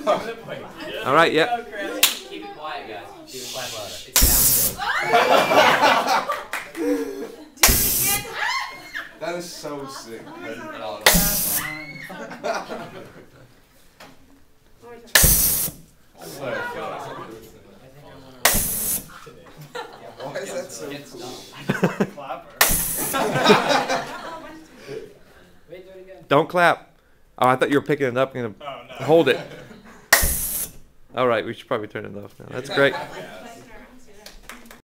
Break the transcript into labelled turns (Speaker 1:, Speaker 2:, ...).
Speaker 1: All right, yep.
Speaker 2: Keep it quiet, guys. Keep it quiet louder. It sounds good.
Speaker 3: That is so sick. Why is that so cool?
Speaker 1: Don't clap. Oh, I thought you were picking it up and hold it. All right, we should probably turn it off now. That's great.